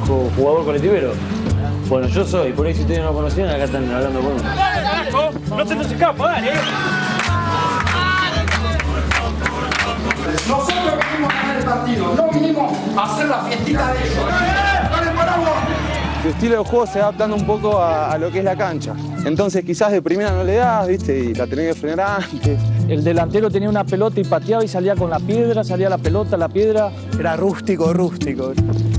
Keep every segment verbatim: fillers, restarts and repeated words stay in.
jugador colectivero. Bueno, yo soy, por ahí si ustedes no lo conocían, acá están hablando con uno. ¡Dale, carajo! ¡No se nos escapa, dale! Nosotros venimos a ganar el partido, no vinimos a hacer la fiestita de ellos. ¡Dale, paraguas! Tu estilo de juego se va adaptando un poco a, a lo que es la cancha. Entonces quizás de primera no le das, ¿viste? Y la tenés que frenar antes. El delantero tenía una pelota y pateaba y salía con la piedra, salía la pelota, la piedra. Era rústico, rústico.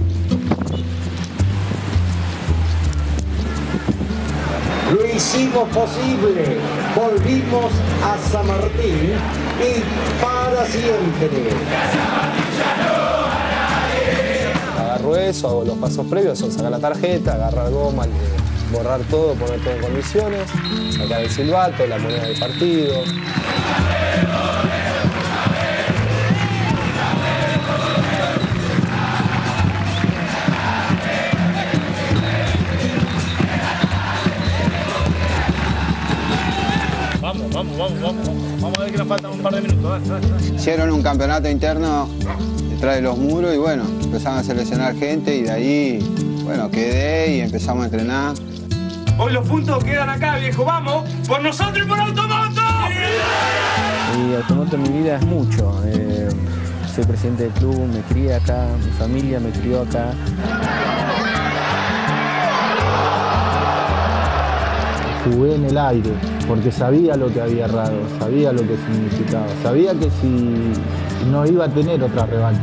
Lo hicimos posible, volvimos a San Martín y para siempre. Agarro eso, hago los pasos previos, son sacar la tarjeta, agarrar goma, borrar todo, poner todo en condiciones, sacar el silbato, la moneda del partido. Vamos, vamos, vamos, vamos. Vamos a ver que nos faltan un par de minutos. Dale, dale, dale. Hicieron un campeonato interno detrás de los muros y bueno, empezaron a seleccionar gente y de ahí, bueno, quedé y empezamos a entrenar. Hoy los puntos quedan acá, viejo. Vamos, por nosotros y por Automoto. Y Automoto en mi vida es mucho. Eh, soy presidente del club, me crié acá, mi familia me crió acá. Jugué en el aire, porque sabía lo que había errado, sabía lo que significaba, sabía que si no iba a tener otra revancha.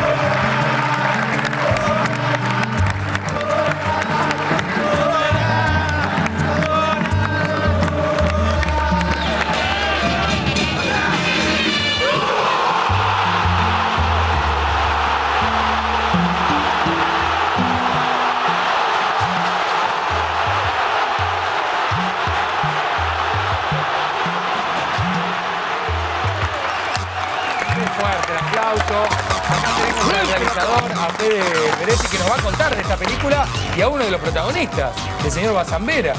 Fuerte el aplauso. Acá tenemos al realizador, a Fede Peretti, que nos va a contar de esta película y a uno de los protagonistas, el señor Bazambera.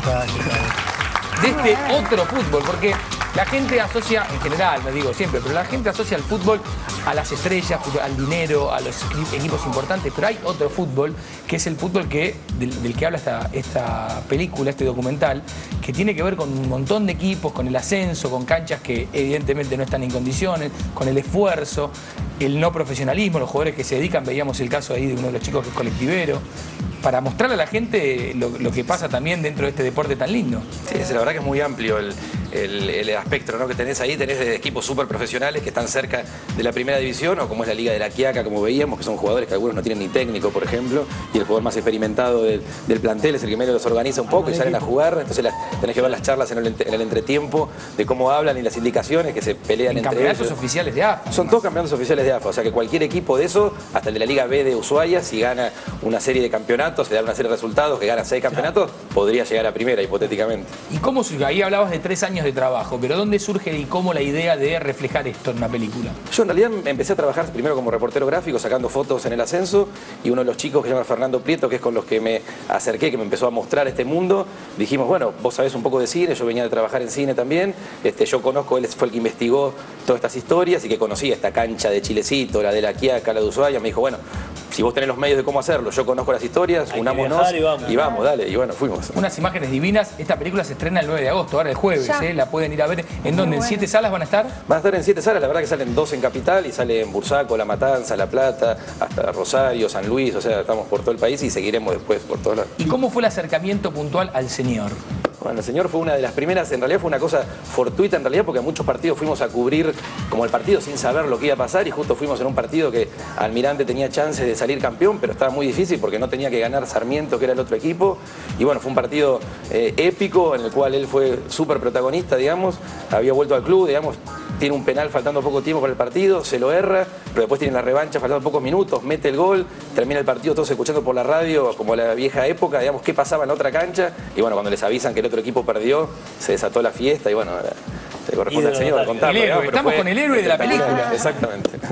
De este otro fútbol, porque la gente asocia, en general, no digo siempre, pero la gente asocia al fútbol a las estrellas, al dinero, a los equipos importantes, pero hay otro fútbol, que es el fútbol que, del, del que habla esta, esta película, este documental, que tiene que ver con un montón de equipos, con el ascenso, con canchas que evidentemente no están en condiciones, con el esfuerzo, el no profesionalismo, los jugadores que se dedican, veíamos el caso ahí de uno de los chicos que es colectivero, para mostrarle a la gente lo, lo que pasa también dentro de este deporte tan lindo. Sí, la verdad que es muy amplio el, el, el espectro, ¿no?, que tenés ahí. Tenés de equipos súper profesionales que están cerca de la primera división, o como es la Liga de la Quiaca, como veíamos, que son jugadores que algunos no tienen ni técnico, por ejemplo, y el jugador más experimentado del, del plantel es el que menos los organiza un poco y salen a jugar. Entonces la, tenés que ver las charlas en el, en el entretiempo de cómo hablan y las indicaciones que se pelean en entre campeonatos ellos. oficiales de A F A. Son todos campeonatos oficiales de A F A, o sea que cualquier equipo de eso, hasta el de la Liga B de Ushuaia, si gana una serie de campeonatos, se da una serie de resultados, que gana seis campeonatos, podría llegar a primera, hipotéticamente. ¿Y cómo surge? Ahí hablabas de tres años de trabajo, pero ¿dónde surge y cómo la idea de reflejar esto en una película? Yo en realidad empecé a trabajar primero como reportero gráfico, sacando fotos en el ascenso, y uno de los chicos que se llama Fernando Prieto, que es con los que me acerqué, que me empezó a mostrar este mundo, dijimos, bueno, vos sabés un poco de cine, yo venía de trabajar en cine también, este, yo conozco, él fue el que investigó todas estas historias y que conocía esta cancha de Chilecito, la de la Quiaca, la de Ushuaia, me dijo, bueno, si vos tenés los medios de cómo hacerlo, yo conozco las historias, Hay unámonos y vamos. y vamos, dale, y bueno, fuimos. Unas imágenes divinas. Esta película se estrena el nueve de agosto, ahora el jueves, ¿eh? La pueden ir a ver. ¿En dónde? ¿En siete salas van a estar? Van a estar en siete salas, la verdad que salen dos en Capital y sale en Bursaco, La Matanza, La Plata, hasta Rosario, San Luis, o sea, estamos por todo el país y seguiremos después por todos lados. ¿Y cómo fue el acercamiento puntual al señor? Bueno, el señor fue una de las primeras, en realidad fue una cosa fortuita en realidad, porque a muchos partidos fuimos a cubrir como el partido sin saber lo que iba a pasar, y justo fuimos en un partido que Almirante tenía chance de salir campeón, pero estaba muy difícil porque no tenía que ganar Sarmiento, que era el otro equipo, y bueno, fue un partido eh, épico en el cual él fue súper protagonista, digamos, había vuelto al club, digamos, tiene un penal faltando poco tiempo para el partido, se lo erra, pero después tiene la revancha faltando pocos minutos, mete el gol, termina el partido todos escuchando por la radio, como la vieja época, digamos, qué pasaba en la otra cancha, y bueno, cuando les avisan que el otro equipo perdió, se desató la fiesta y bueno, se corresponde al señor contarlo. El héroe, estamos fue, con el héroe de la película. Exactamente.